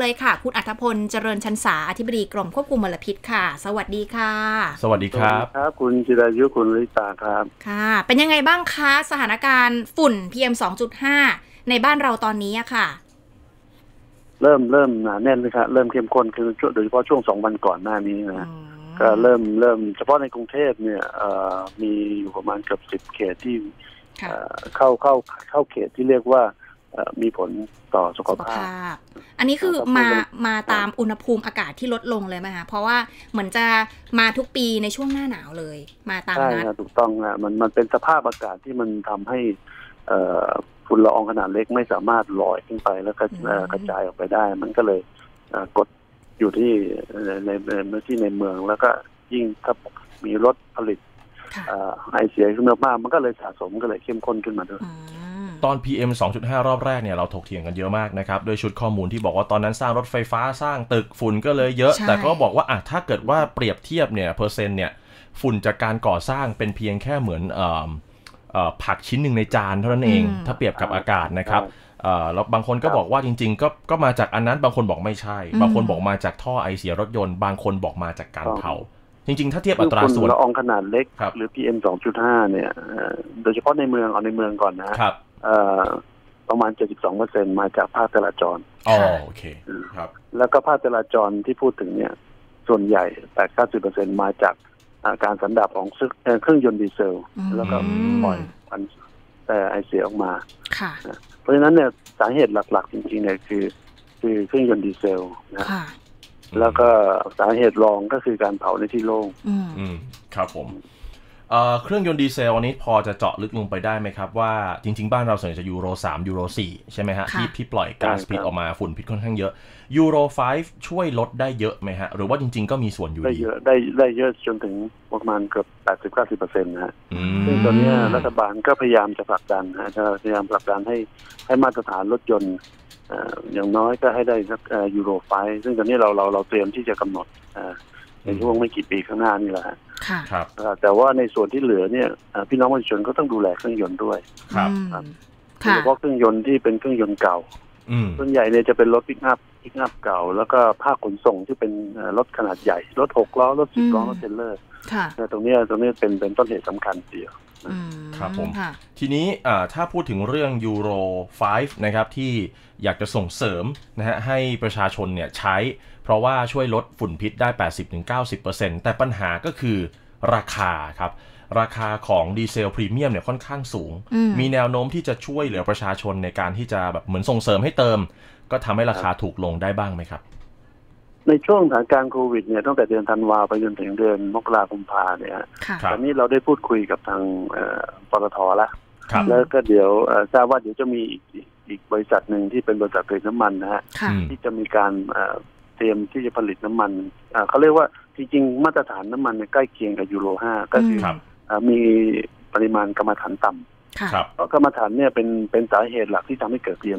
เลยค่ะคุณอัธพลเจริญชันษาอธิบดีกรมควบคุมมลพิษค่ะสวัสดีค่ะสวัสดีครับครับคุณจิรายุคุณลิตาครับค่ะเป็นยังไงบ้างคะสถานการณ์ฝุ่น PM 2.5 ในบ้านเราตอนนี้อะค่ะเริ่มหนาแน่นเลยครับเริ่มเข้มข้นคือโดยเฉพาะช่วง2 วันก่อนหน้านี้นะก็เริ่มเฉพาะในกรุงเทพเนี่ยมีอยู่ประมาณเกือบ10 เขตที่เข้าเขตที่เรียกว่ามีผลต่อสุขภาพอันนี้คือมาตามอุณหภูมิอากาศที่ลดลงเลยไหมคะเพราะว่าเหมือนจะมาทุกปีในช่วงหน้าหนาวเลยมาตามนัดใช่ถูกต้องนะมันเป็นสภาพอากาศที่มันทำให้ฝุ่นละอองขนาดเล็กไม่สามารถลอยขึ้นไปแล้วก็กระจายออกไปได้มันก็เลยกดอยู่ที่ในเมืองแล้วก็ยิ่งถ้ามีรถผลิตไอเสียขึ้นมากมันก็เลยสะสมก็เลยเข้มข้นขึ้นมาด้วยตอน PM 2.5 รอบแรกเนี่ยเราถกเถียงกันเยอะมากนะครับด้วยชุดข้อมูลที่บอกว่าตอนนั้นสร้างรถไฟฟ้าสร้างตึกฝุ่นก็เลยเยอะแต่ก็บอกว่าถ้าเกิดว่าเปรียบเทียบเนี่ยเปอร์เซ็นต์เนี่ยฝุ่นจากการก่อสร้างเป็นเพียงแค่เหมือนผักชิ้นหนึ่งในจานเท่านั้นเองถ้าเปรียบกับอากาศนะครับแล้วบางคนก็บอกว่าจริงๆก็มาจากอันนั้นบางคนบอกไม่ใช่บางคนบอกมาจากท่อไอเสียรถยนต์บางคนบอกมาจากการเผาจริงๆถ้าเทียบอัตราส่วนฝุ่นละอองขนาดเล็กหรือ PM 2.5 เนี่ยโดยเฉพาะในเมืองเอาในเมืองก่อนนะครับประมาณ 72% มาจากภาคจราจรโอเคครับแล้วก็ภาคจราจรที่พูดถึงเนี่ยส่วนใหญ่ 80-90% มาจากการสันดาปของเครื่องยนต์ดีเซลแล้วก็ปล่อยควันไอเสียออกมาเพราะฉะนั้นเนี่ยสาเหตุหลักๆจริงๆเนี่ยคือเครื่องยนต์ดีเซลนะแล้วก็สาเหตุรองก็คือการเผาในที่โล่งครับผมเครื่องยนต์ดีเซลอันนี้พอจะเจาะลึกลงไปได้ไหมครับว่าจริงๆบ้านเราส่วนใหญ่จะยูโร3ยูโร4ใช่ไหมฮะที่ปล่อยก๊าซพิษออกมาฝุ่นพิษค่อนข้างเยอะยูโร5ช่วยลดได้เยอะไหมฮะหรือว่าจริงๆก็มีส่วนอยู่ดีได้เยอะจนถึงประมาณเกือบ 80-90% นะฮะซึ่งตอนนี้รัฐบาลก็พยายามจะผลักดันนะจะพยายามผลักดันให้มาตรฐานรถยนต์อย่างน้อยก็ให้ได้สักยูโร5ซึ่งตอนนี้เราเตรียมที่จะกำหนดในช่วงไม่กี่ปีข้างหน้านี่แหละครับแต่ว่าในส่วนที่เหลือเนี่ยพี่น้องประชาชนก็ต้องดูแลเครื่องยนต์ด้วยครับโดยเฉพาะเครื่องยนต์ที่เป็นเครื่องยนต์เก่าส่วนใหญ่เนี่ยจะเป็นรถปิกอัพเก่าแล้วก็ภาคขนส่งที่เป็นรถขนาดใหญ่รถ6 ล้อรถ10 ล้อรถเทรลเลอร์ตรงนี้เป็นต้นเหตุสำคัญเดียวครับผมทีนี้ถ้าพูดถึงเรื่องยูโร5นะครับที่อยากจะส่งเสริมนะฮะให้ประชาชนเนี่ยใช้เพราะว่าช่วยลดฝุ่นพิษได้ 80-90% แต่ปัญหาก็คือราคาครับราคาของดีเซลพรีเมียมเนี่ยค่อนข้างสูงมีแนวโน้มที่จะช่วยเหลือประชาชนในการที่จะแบบเหมือนส่งเสริมให้เติมก็ทำให้ราคาถูกลงได้บ้างไหมครับในช่วงสถานการณ์โควิดเนี่ยตั้งแต่เดือนธันวาไปจนถึงเดือนมกราคมกุมภาเนี่ยตอนนี้เราได้พูดคุยกับทางปตท.แล้วก็เดี๋ยวทราบว่าเดี๋ยวจะมีอีกบริษัทหนึ่งที่เป็นบริษัทผลิตน้ำมันนะฮะที่จะมีการเตรียมที่จะผลิตน้ำมันเขาเรียกว่าจริงๆมาตรฐานน้ำมันใกล้เคียงกับยูโร5ก็คือมีปริมาณกรรมฐานต่ำเพราะกรรมฐานเนี่ยเป็นสาเหตุหลักที่ทำให้เกิด PM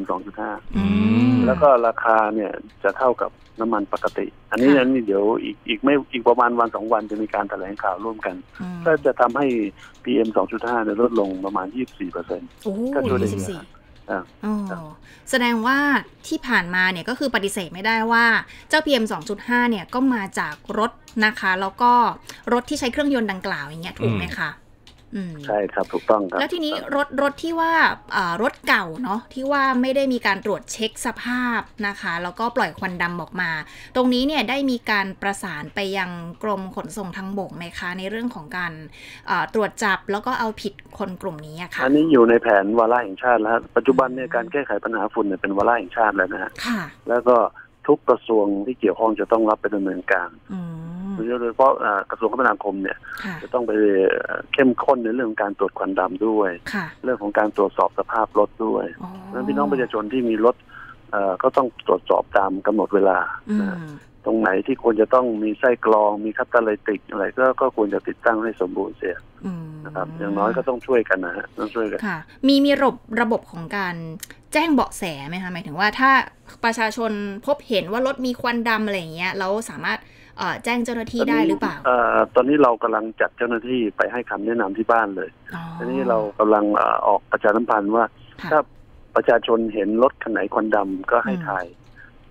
2.5 แล้วก็ราคาเนี่ยจะเท่ากับน้ำมันปกติอันนี้เดี๋ยวอีกประมาณวัน2 วันจะมีการแถลงข่าวร่วมกันก็จะทำให้ PM 2.5 เนี่ยลดลงประมาณ 24% ก็ช่วยได้เยอะแสดงว่าที่ผ่านมาเนี่ยก็คือปฏิเสธไม่ได้ว่าเจ้า PM 2.5 เนี่ยก็มาจากรถนะคะแล้วก็รถที่ใช้เครื่องยนต์ดังกล่าวอย่างเงี้ยถูกไหมคะใช่ครับถูกต้องครับแล้วทีนี้รถที่ว่ารถเก่าเนาะที่ว่าไม่ได้มีการตรวจเช็คสภาพนะคะแล้วก็ปล่อยควันดำออกมาตรงนี้เนี่ยได้มีการประสานไปยังกรมขนส่งทางบกไหมคะในเรื่องของการตรวจจับแล้วก็เอาผิดคนกลุ่มนี้ค่ะอันนี้อยู่ในแผนวาระแห่งชาติแล้วปัจจุบันเนี่ยการแก้ไขปัญหาฝุ่นเนี่ยเป็นวาระแห่งชาติแล้วนะฮะแล้วก็ทุกกระทรวงที่เกี่ยวข้องจะต้องรับไปดำเนินการโดยเฉพาะกระทรวงคมนาคมเนี่ยจะต้องไปเข้มข้นในเรื่องการตรวจควันดำด้วยเรื่องของการตรวจสอบสภาพรถด้วยเพราะฉะนั้นพี่น้องประชาชนที่มีรถก็ต้องตรวจสอบตามกำหนดเวลาตรงไหนที่ควรจะต้องมีไส้กรองมีคัตเตอร์ไลติกอะไรก็ควรจะติดตั้งให้สมบูรณ์เสียนะครับอย่างน้อยก็ต้องช่วยกันนะฮะต้องช่วยกันมีระบบของการแจ้งเบาะแสไหมคะหมายถึงว่าถ้าประชาชนพบเห็นว่ารถมีควันดำอะไรอย่างเงี้ยเราสามารถแจ้งเจ้าหน้าที่ได้หรือเปล่าตอนนี้เรากำลังจัดเจ้าหน้าที่ไปให้คำแนะนำที่บ้านเลยตอนนี้เรากำลังออกประชาสัมพันธ์ว่าถ้าประชาชนเห็นรถคันไหนควันดำก็ให้ถ่าย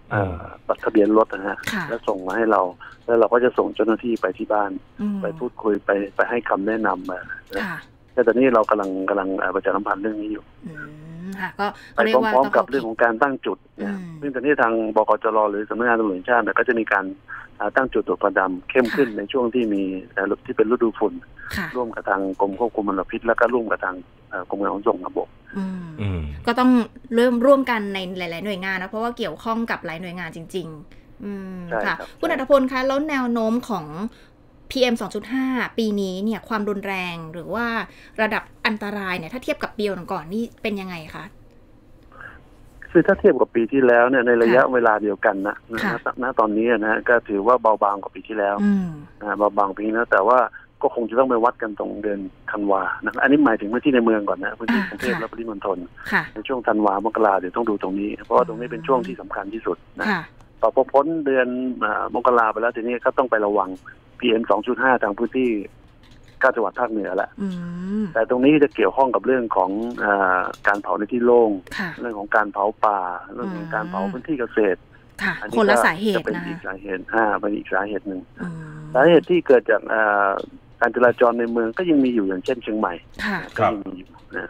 บัตรทะเบียนรถนะฮะแล้วส่งมาให้เราแล้วเราก็จะส่งเจ้าหน้าที่ไปที่บ้านไปพูดคุยไปให้คำแนะนำมาแต่ตอนนี้เรากำลังประชาสัมพันธ์เรื่องนี้อยู่ไปพร้อมๆกับเรื่องของการตั้งจุดเนี่ยซึ่งตอนนี้ทางบกจร.หรือสำนักงานตำรวจแห่งชาติก็จะมีการตั้งจุดตรวจควันดำเข้มขึ้นในช่วงที่มีที่เป็นฤดูฝุ่นร่วมกับทางกรมควบคุมมลพิษแล้วก็ร่วมกับทางกรมการขนส่งทางบกก็ต้องร่วมกันในหลายๆหน่วยงานนะเพราะว่าเกี่ยวข้องกับหลายหน่วยงานจริงๆค่ะคุณอัฏฐพลคะแล้วแนวโน้มของ PM 2.5 ปีนี้เนี่ยความรุนแรงหรือว่าระดับอันตรายเนี่ยถ้าเทียบกับปีก่อนนี่เป็นยังไงคะคือถ้าเทียบกับปีที่แล้วเนี่ยในระยะเวลาเดียวกันนะตอนนี้นะก็ถือว่าเบาบางกว่าปีที่แล้วเบาบางปีนี้นะแต่ว่าก็คงจะต้องไปวัดกันตรงเดือนธันวานะอันนี้หมายถึงพื้นที่ในเมืองก่อนนะพื้นที่กรุงเทพและปริมณฑลในช่วงธันวามกราเดี๋ยวต้องดูตรงนี้เพราะว่าตรงนี้เป็นช่วงที่สำคัญที่สุดนะพอพ้นเดือนมกราไปแล้วทีนี้ก็ต้องไประวัง PM 2.5 ทางพื้นที่9จังหวัดภาคเหนือแหละแต่ตรงนี้จะเกี่ยวข้องกับเรื่องของการเผาในที่โล่งเรื่องของการเผาป่าเรื่องของการเผาพื้นที่เกษตรคนละสาเหตุนะเป็นอีกสาเหตุเป็นอีกสาเหตุหนึ่งสาเหตุที่เกิดจากการจราจรในเมืองก็ยังมีอยู่อย่างเช่นเชียงใหม่ก็ยังมีอยู่นะ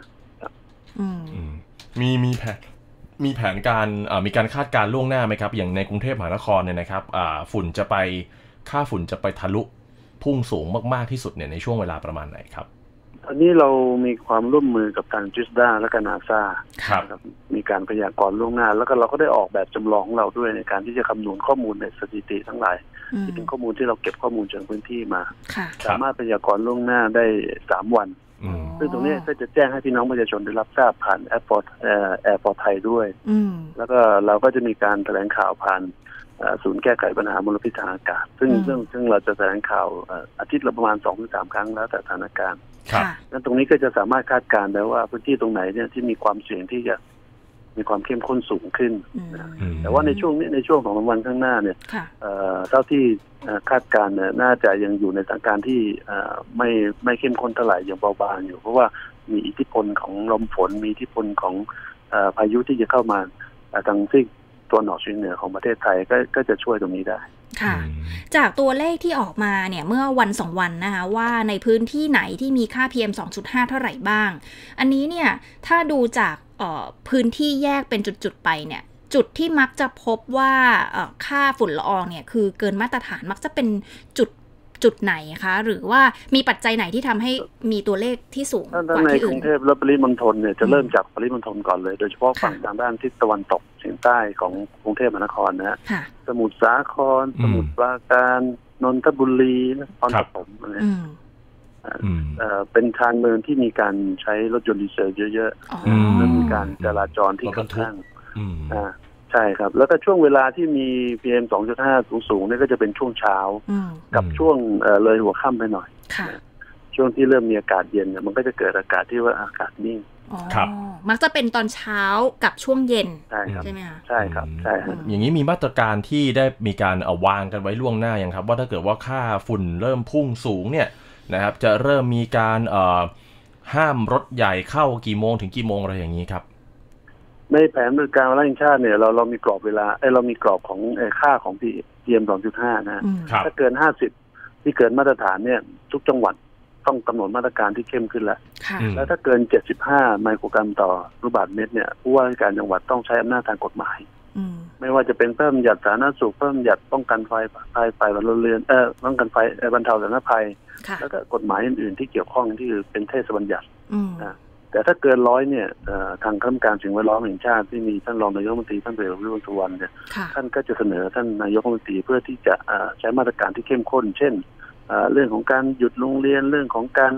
มีแผนการมีการคาดการล่วงหน้าไหมครับอย่างในกรุงเทพมหานครเนี่ยนะครับค่าฝุ่นจะไปทะลุพุ่งสูงมากๆที่สุดเนี่ยในช่วงเวลาประมาณไหนครับอันนี้เรามีความร่วมมือกับทางจิสดาและก็นาซาครับมีการพยากรณ์ล่วงหน้าแล้วก็เราก็ได้ออกแบบจำลองของเราด้วยในการที่จะคำนวณข้อมูลในสถิติทั้งหลายที่เป็นข้อมูลที่เราเก็บข้อมูลจากพื้นที่มาสามารถพยากรณ์ล่วงหน้าได้3 วันซึ่งตรงนี้ก็จะแจ้งให้พี่น้องประชาชนได้รับทราบผ่านแอร์พอร์ตไทยด้วยแล้วก็เราก็จะมีการแถลงข่าวผ่านศูนย์แก้ไขปัญหามลพิษทางอากาศซึ่งเราจะแถลงข่าวอาทิตย์ละประมาณ 2-3 ครั้งแล้วแต่สถานการณ์นั้นตรงนี้ก็จะสามารถคาดการณ์ได้ว่าพื้นที่ตรงไหนเนี่ยที่มีความเสี่ยงที่จะมีความเข้มข้นสูงขึ้นแต่ว่าในช่วงนี้ในช่วง2 วันข้างหน้าเนี่ยเท่าที่คาดการณ์เนี่ยน่าจะยังอยู่ในสถานการณ์ที่ไม่เข้มข้นเท่าไหร่ยังเบาบางอยู่เพราะว่ามีอิทธิพลของลมฝนมีอิทธิพลของพายุที่จะเข้ามาทางซีกตัวหนอเฉียงเหนือของประเทศไทยก็จะช่วยตรงนี้ได้ค่ะจากตัวเลขที่ออกมาเนี่ยเมื่อ1-2 วันนะคะว่าในพื้นที่ไหนที่มีค่า PM 2.5 เท่าไหร่บ้างอันนี้เนี่ยถ้าดูจากพื้นที่แยกเป็นจุดๆไปเนี่ยจุดที่มักจะพบว่าค่าฝุ่นละอองเนี่ยคือเกินมาตรฐานมักจะเป็นจุดไหนคะหรือว่ามีปัจจัยไหนที่ทำให้มีตัวเลขที่สูงกว่าที่อื่นในกรุงเทพและปริมณฑลเนี่ยจะเริ่มจากปริมณฑลก่อนเลยโดยเฉพาะฝั่งทางด้านทิศตะวันตกเฉียงใต้ของกรุงเทพมหานครนะฮะสมุทรสาครสมุทรปราการนนทบุรีนครปฐมอะไรเป็นชานเมืองที่มีการใช้รถยนต์ดีเซลเยอะๆและมีการจราจรที่ค่อนข้างใช่ครับแล้วก็ช่วงเวลาที่มี PM 2.5 สูงๆนี่ก็จะเป็นช่วงเช้ากับช่วงเลยหัวค่ำไปหน่อยช่วงที่เริ่มมีอากาศเย็นมันก็จะเกิดอากาศที่ว่าอากาศนิ่งมักจะเป็นตอนเช้ากับช่วงเย็นใช่ไหมคะใช่ครับใช่ครับอย่างนี้มีมาตรการที่ได้มีการวางกันไว้ล่วงหน้ายังครับว่าถ้าเกิดว่าค่าฝุ่นเริ่มพุ่งสูงเนี่ยนะครับจะเริ่มมีการห้ามรถใหญ่เข้ากี่โมงถึงกี่โมงอะไรอย่างนี้ครับในแผนบริการวาระแห่งชาติเนี่ยเรามีกรอบเวลาเรามีกรอบของค่าของ PM 2.5 นะถ้าเกิน50ที่เกินมาตรฐานเนี่ยทุกจังหวัดต้องกำหนดมาตรการที่เข้มขึ้นแล้วแล้วถ้าเกิน75ไมโครกรัมต่อลูกบาศก์เมตรเนี่ยผู้ว่าราชการจังหวัดต้องใช้อำนาจทางกฎหมายไม่ว่าจะเป็นเพิ่มหยัดสาธารณสุขเพิ่มหยัดป้องกันไฟบรรเรือนป้องกันไฟบรรเทาสาธารณภัยแล้วก็กฎหมายอื่นๆที่เกี่ยวข้องที่เป็นเทศบัญญัติแต่ถ้าเกิน100เนี่ยทางคณะกรรมการสิ่งแวดล้อมแห่งชาติที่มีท่านรองนายกรัฐมนตรีท่านเสรีพิสุทธิ์สุวรรณเนี่ยท่านก็จะเสนอท่านนายกรัฐมนตรีเพื่อที่จะใช้มาตรการที่เข้มข้นเช่นเรื่องของการหยุดโรงเรียนเรื่องของการ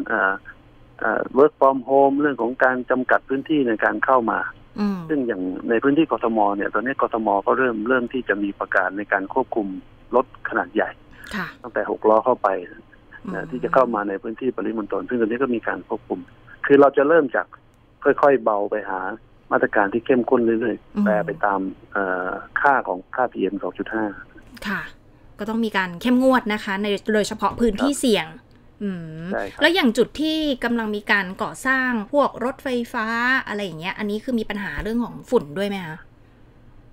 work from home เรื่องของการจำกัดพื้นที่ในการเข้ามาซึ่งอย่างในพื้นที่กทมเนี่ยตอนนี้กทมก็เริ่มที่จะมีประกาศในการควบคุมรถขนาดใหญ่ตั้งแต่6 ล้อเข้าไปที่จะเข้ามาในพื้นที่ปริมณฑลซึ่งตอนนี้ก็มีการควบคุมคือเราจะเริ่มจากค่อยๆเบาไปหามาตรการที่เข้มข้นเรื่อยๆแปรไปตามค่าของค่า PM 2.5 ค่ะก็ต้องมีการเข้มงวดนะคะในโดยเฉพาะพื้นที่เสี่ยงแล้วอย่างจุดที่กำลังมีการก่อสร้างพวกรถไฟฟ้าอะไรอย่างเงี้ยอันนี้คือมีปัญหาเรื่องของฝุ่นด้วยไหมคะ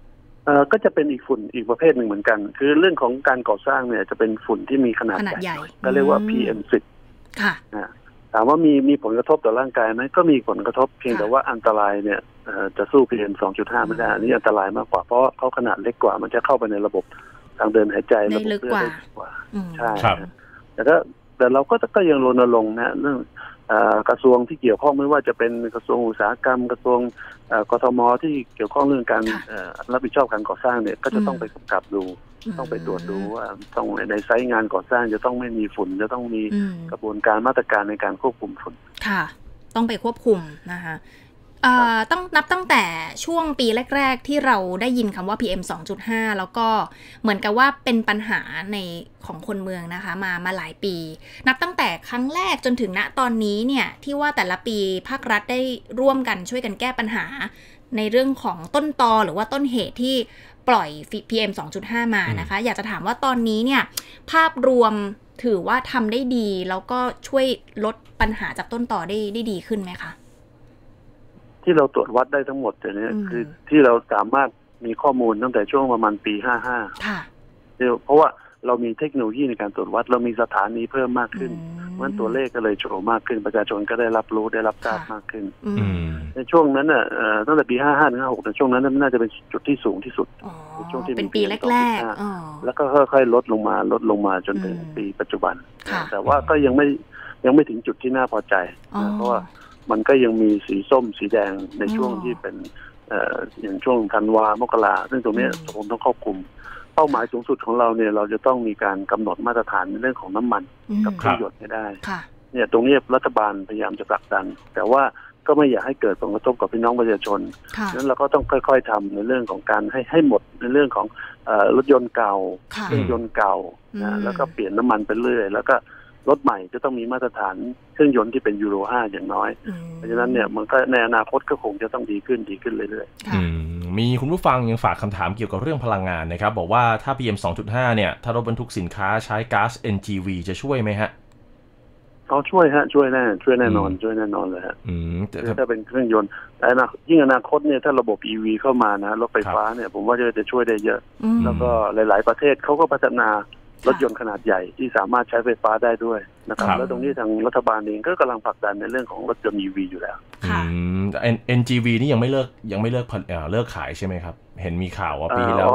ก็จะเป็นอีกฝุ่นอีกประเภทหนึ่งเหมือนกันคือเรื่องของการก่อสร้างเนี่ยจะเป็นฝุ่นที่มีขนาดใหญ่ก็เรียกว่า PM10 ค่ะถามว่ามีผลกระทบต่อร่างกายไหมก็มีผลกระทบเพียงแต่ว่าอันตรายเนี่ยจะสู้ PM2.5 ไม่ได้อันนี้อันตรายมากกว่าเพราะเขาขนาดเล็กกว่ามันจะเข้าไปในระบบทางเดินหายใจระบบเลือดได้ลึกกว่าใช่แต่เราก็ยังรณรงค์นะเรื่องกระทรวงที่เกี่ยวข้องไม่ว่าจะเป็นกระทรวงอุตสาหกรรมกระทรวงกทมที่เกี่ยวข้องเรื่องการรับผิดชอบการก่อสร้างเนี่ยก็จะต้องไปกำกับดูต้องไปตรวจดูว่าต้องในไซต์งานก่อสร้างจะต้องไม่มีฝุ่นจะต้องมีกระบวนการมาตรการในการควบคุมฝุ่นค่ะต้องไปควบคุมนะคะต้องนับตั้งแต่ช่วงปีแรกๆที่เราได้ยินคำว่า PM 2.5 แล้วก็เหมือนกับว่าเป็นปัญหาในของคนเมืองนะคะมาหลายปีนับตั้งแต่ครั้งแรกจนถึงณตอนนี้เนี่ยที่ว่าแต่ละปีภาครัฐได้ร่วมกันช่วยกันแก้ปัญหาในเรื่องของต้นตอหรือว่าต้นเหตุที่ปล่อย PM 2.5 มานะคะอยากจะถามว่าตอนนี้เนี่ยภาพรวมถือว่าทำได้ดีแล้วก็ช่วยลดปัญหาจากต้นตอได้ดีขึ้นไหมคะที่เราตรวจวัดได้ทั้งหมดเนี่ยคือที่เราสามารถมีข้อมูลตั้งแต่ช่วงประมาณปี55ค่ะเพราะว่าเรามีเทคโนโลยีในการตรวจวัดเรามีสถานีเพิ่มมากขึ้นเพราะฉะนั้นตัวเลขก็เลยโชว์มากขึ้นประชาชนก็ได้รับรู้ได้รับทราบมากขึ้นในช่วงนั้นน่ะตั้งแต่ปี55ถึง56ในช่วงนั้นน่าจะเป็นจุดที่สูงที่สุดช่วงที่เป็นปีแรกๆแล้วก็ค่อยๆลดลงมาจนถึงปีปัจจุบันแต่ว่าก็ยังไม่ถึงจุดที่น่าพอใจเพราะว่ามันก็ยังมีสีส้มสีแดงในช่วงที่เป็นอย่างช่วงธันวามกราซึ่งตรงนี้ผมต้องควบคุมเป้าหมายสูงสุดของเราเนี่ยเราจะต้องมีการกำหนดมาตรฐานในเรื่องของน้ำมันกับเครื่องยนต์ให้ได้เนี่ยตรงนี้รัฐบาลพยายามจะผลักดันแต่ว่าก็ไม่อยากให้เกิดผลกระทบกับพี่น้องประชาชนฉะนั้นเราก็ต้องค่อยๆทำในเรื่องของการให้หมดในเรื่องของรถยนต์เก่าเครื่องยนต์เก่าแล้วก็เปลี่ยนน้ำมันไปเรื่อยแล้วก็รถใหม่จะต้องมีมาตรฐานเครื่องยนต์ที่เป็นยูโร 5อย่างน้อยเพราะฉะนั้นเนี่ยมันก็ในอนาคตก็คงจะต้องดีขึ้นเรื่อยๆมีคุณผู้ฟังยังฝากคำถามเกี่ยวกับเรื่องพลังงานนะครับบอกว่าถ้า PM 2.5 เนี่ยถ้ารถบรรทุกสินค้าใช้ก๊าซ NGV จะช่วยไหมฮะเขาช่วยแน่นอนเลยฮะถ้าเป็นเครื่องยนต์แต่ยิ่งอนาคตเนี่ยถ้าระบบ EV เข้ามานะรถไฟฟ้าเนี่ยผมว่าจะช่วยได้เยอะแล้วก็หลายๆประเทศเขาก็พัฒนารถยนต์ขนาดใหญ่ที่สามารถใช้ไฟฟ้าได้ด้วยนะครับแล้วตรงนี้ทางรัฐบาลเองก็กำลังผลักดันในเรื่องของรถยนต์ EV อยู่แล้ว NGV นี่ยังไม่เลิกขายใช่ไหมครับเห็นมีข่าวว่าปีแล้ว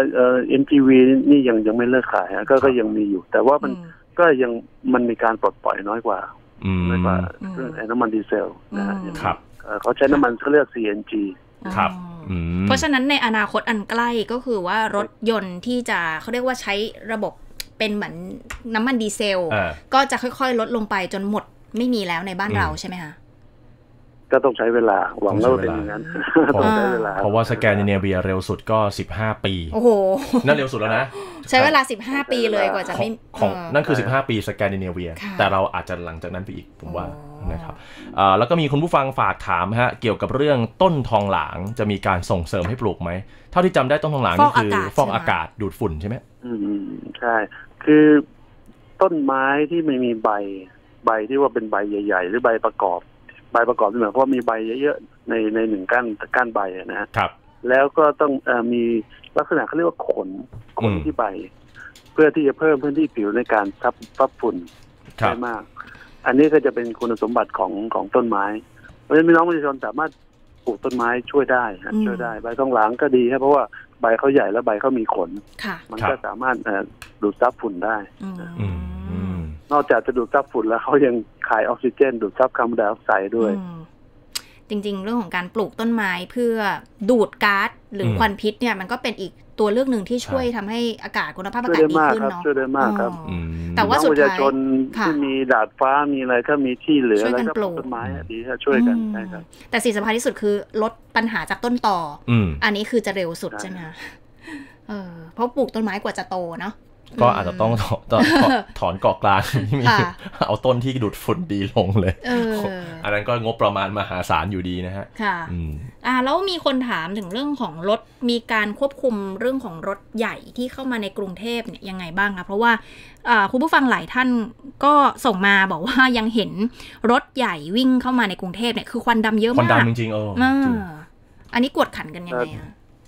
NGV นี่ยังไม่เลิกขายก็ยังมีอยู่แต่ว่ามันมีการปลดปล่อยน้อยกว่าเครื่องน้ำมันดีเซลนะครับเขาใช้น้ำมันเขาเรียก CNG ครับเพราะฉะนั้นในอนาคตอันใกล้ก็คือว่ารถยนต์ที่จะเขาเรียกว่าใช้ระบบเป็นเหมือนน้ำมันดีเซลก็จะค่อยๆลดลงไปจนหมดไม่มีแล้วในบ้านเราใช่ไหมคะก็ต้องใช้เวลาหวังว่าเป็นอย่างนั้นต้องใช้เวลาเพราะว่าสแกนดิเนเวียเร็วสุดก็15ปีโอ้โหนั่นเร็วสุดแล้วนะใช้เวลา15ปีเลยกว่าจะไม่ของนั่นคือ15ปีสแกนดิเนเวียแต่เราอาจจะหลังจากนั้นไปอีกผมว่านะครับแล้วก็มีคุณผู้ฟังฝากถามฮะเกี่ยวกับเรื่องต้นทองหลางจะมีการส่งเสริมให้ปลูกไหมเท่าที่จำได้ต้นทองหลางนี่คือฟอกอากาศดูดฝุ่นใช่ไหมใช่คือต้นไม้ที่ไม่มีใบที่ว่าเป็นใบใหญ่ๆหรือใบประกอบนี่หมายความว่ามีใบเยอะๆในหนึ่งก้านใบนะครับแล้วก็ต้องมีลักษณะเขาเรียกว่าขนที่ใบเพื่อที่จะเพิ่มพื้นที่ผิวในการทับฝุ่นได้มากอันนี้ก็จะเป็นคุณสมบัติของต้นไม้เพราะฉะนั้นพี่น้องประชาชนสามารถปลูกต้นไม้ช่วยได้ใบทองหลางก็ดีครับเพราะว่าใบเขาใหญ่แล้วใบเขามีขนมันก็สามารถดูดซับฝุ่นได้นอกจากจะดูดซับฝุ่นแล้วเขายังขายออกซิเจนดูดซับคาร์บอนไดออกไซด์ด้วยจริงๆเรื่องของการปลูกต้นไม้เพื่อดูดก๊าซหรือควันพิษเนี่ยมันก็เป็นอีกตัวเลือกหนึ่งที่ช่วยทำให้อากาศคุณภาพอากาศดีขึ้นเนาะช่วยได้มากครับแต่ว่าสุดท้ายประชาชนที่มีดาดฟ้ามีอะไรถ้ามีที่เหลือแล้วก็ปลูกต้นไม้ดีถ้าช่วยกันใช่ครับแต่สิ่งสำคัญที่สุดคือลดปัญหาจากต้นตออันนี้คือจะเร็วสุดใช่ไหมเพราะปลูกต้นไม้กว่าจะโตเนาะก็อาจจะต้องถอนเกาะกลางที่มีเอาต้นที่ดูดฝุ่นดีลงเลยอันนั้นก็งบประมาณมหาศาลอยู่ดีนะฮะค่ะแล้วมีคนถามถึงเรื่องของรถมีการควบคุมเรื่องของรถใหญ่ที่เข้ามาในกรุงเทพเนี่ยยังไงบ้างคะเพราะว่าคุณผู้ฟังหลายท่านก็ส่งมาบอกว่ายังเห็นรถใหญ่วิ่งเข้ามาในกรุงเทพเนี่ยคือควันดำเยอะมากควันดำจริงๆอันนี้กวดขันกันยังไง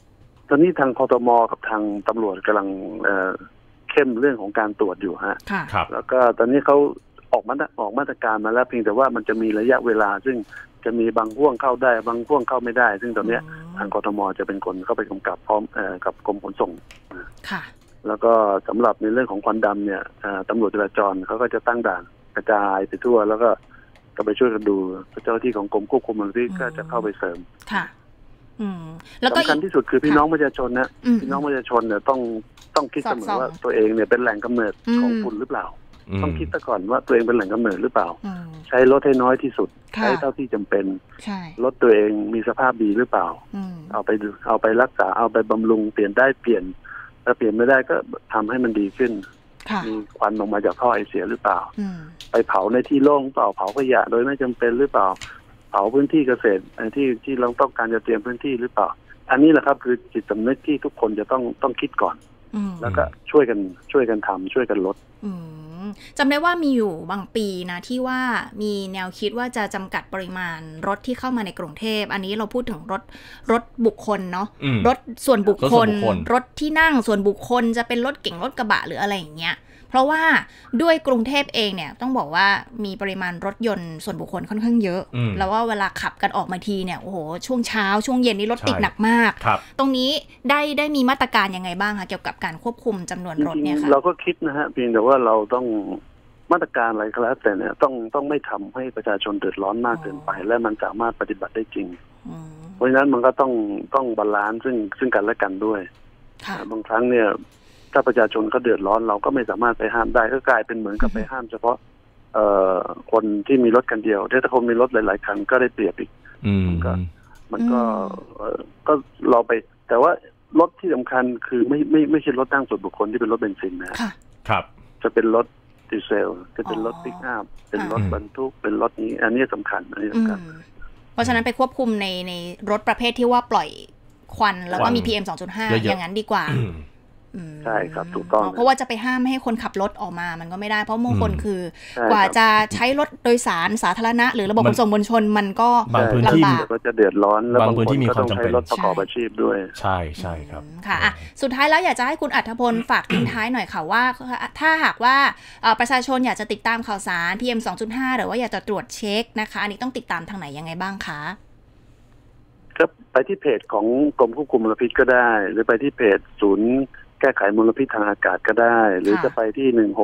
ตอนนี้ทางคทม.กับทางตำรวจกำลังเข้มเรื่องของการตรวจอยู่ฮะแล้วก็ตอนนี้เขาออกมาตรการมาแล้วเพียงแต่ว่ามันจะมีระยะเวลาซึ่งจะมีบางห่วงเข้าได้บางห่วงเข้าไม่ได้ซึ่งตอนนี้ทางกทม.จะเป็นคนเข้าไปกำกับพร้อมกับกรมขนส่งค่ะแล้วก็สำหรับในเรื่องของควันดำเนี่ยตำรวจจราจรเขาก็จะตั้งด่านกระจายไปทั่วแล้วก็ไปช่วยกันดูเจ้าหน้าที่ของกรมควบคุมมลพิษก็จะเข้าไปเสริมค่ะแล้วก็สำคัญที่สุดคือพี่น้องประชาชนนะพี่น้องประชาชนเนี่ยต้องคิดเสมอว่าตัวเองเนี่ยเป็นแหล่งกำเนิดของฝุ่นหรือเปล่าต้องคิดซะก่อนว่าตัวเองเป็นแหล่งกำเนิดหรือเปล่าใช้รถให้น้อยที่สุดใช้เท่าที่จำเป็นรถตัวเองมีสภาพดีหรือเปล่าเอาไปรักษาเอาไปบำรุงเปลี่ยนได้เปลี่ยนถ้าเปลี่ยนไม่ได้ก็ทำให้มันดีขึ้นมีควันออกมาจากท่อไอเสียหรือเปล่าไปเผาในที่โล่งเปล่าเผาขยะโดยไม่จำเป็นหรือเปล่าเผาพื้นที่เกษตรที่เราต้องการจะเตรียมพื้นที่หรือเปล่าอันนี้แหละครับคือจิตสำนึกที่ทุกคนจะต้องคิดก่อนแล้วก็ช่วยกันทำช่วยกันลดจำได้ว่ามีอยู่บางปีนะที่ว่ามีแนวคิดว่าจะจำกัดปริมาณรถที่เข้ามาในกรุงเทพอันนี้เราพูดถึงรถบุคคลเนาะรถส่วนบุคคลรถที่นั่งส่วนบุคคลจะเป็นรถเก๋งรถกระบะหรืออะไรอย่างเงี้ยเพราะว่าด้วยกรุงเทพเองเนี่ยต้องบอกว่ามีปริมาณรถยนต์ส่วนบุคคลค่อนข้างเยอะแล้วว่าเวลาขับกันออกมาทีเนี่ยโอ้โหช่วงเช้าช่วงเย็นนี่รถติดหนักมากตรงนี้ได้มีมาตรการยังไงบ้างคะเกี่ยวกับการควบคุมจำนวนรถเนี่ยค่ะเราก็คิดนะฮะเพียงแต่ว่าเราต้องมาตรการอะไรก็แล้วแต่เนี่ยต้องไม่ทำให้ประชาชนเดือดร้อนมากเกินไปและมันสามารถปฏิบัติได้จริงเพราะฉะนั้นมันก็ต้องบาลานซ์ซึ่งกันและกันด้วยบางครั้งเนี่ยถ้าประชาชนก็เดือดร้อนเราก็ไม่สามารถไปห้ามได้ก็กลายเป็นเหมือนกับไปห้ามเฉพาะคนที่มีรถกันเดียวถ้าคนมีรถหลายๆคันก็ได้เปรียบอีกมันก็เราไปแต่ว่ารถที่สำคัญคือไม่ใช่รถตั้งส่วนบุคคลที่เป็นรถเบนซินนะครับจะเป็นรถดีเซลจะเป็นรถปิกอัพเป็นรถบรรทุกเป็นรถนี้อันนี้สำคัญเพราะฉะนั้นไปควบคุมในรถประเภทที่ว่าปล่อยควันแล้วก็มี PM 2.5 อย่างนั้นดีกว่าใช่ครับถูกต้องเพราะว่าจะไปห้ามไม่ให้คนขับรถออกมามันก็ไม่ได้เพราะบางคนคือกว่าจะใช้รถโดยสารสาธารณะหรือระบบขนส่งมวลชนมันก็บางพื้นที่ก็จะเดือดร้อนแล้วบางพื้นที่มีความจำเป็นรถประกอบอาชีพด้วยใช่ใช่ครับค่ะสุดท้ายแล้วอยากจะให้คุณอัธพลฝากทิ้งท้ายหน่อยค่ะว่าถ้าหากว่าประชาชนอยากจะติดตามข่าวสาร PM 2.5 หรือว่าอยากจะตรวจเช็คนะคะอันนี้ต้องติดตามทางไหนยังไงบ้างคะครับไปที่เพจของกรมควบคุมมลพิษก็ได้หรือไปที่เพจศูนย์แก้ไขมลพิษทางอากาศก็ได้หรือจะไปที่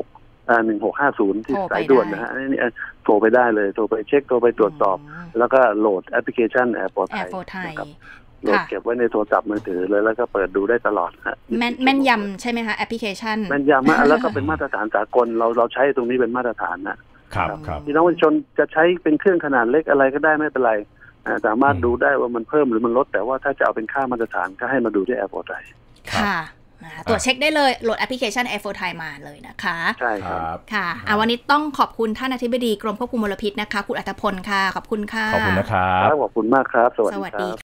1650ที่สายด่วนนะฮะนี่โทรไปได้เลยโทรไปเช็คโทรไปตรวจสอบแล้วก็โหลดแอปพลิเคชันแอร์พอร์ตไทยนะครับโหลดเก็บไว้ในโทรศัพท์มือถือเลยแล้วก็เปิดดูได้ตลอดฮะแม่นยำใช่ไหมคะแอปพลิเคชันแม่นยำแล้วก็เป็นมาตรฐานสากลเราใช้ตรงนี้เป็นมาตรฐานนะครับพี่น้องประชาชนจะใช้เป็นเครื่องขนาดเล็กอะไรก็ได้ไม่เป็นไรสามารถดูได้ว่ามันเพิ่มหรือมันลดแต่ว่าถ้าจะเอาเป็นค่ามาตรฐานก็ให้มาดูที่แอร์พอร์ตไทยค่ะตรวจเช็คได้เลยโหลดแอปพลิเคชัน Air for Thai มาเลยนะคะใช่ครับค่ะวันนี้ต้องขอบคุณท่านอธิบดีกรมควบคุมมลพิษนะคะคุณอัธพลค่ะขอบคุณค่ะขอบคุณนะครับขอบคุณมากครับสวัสดี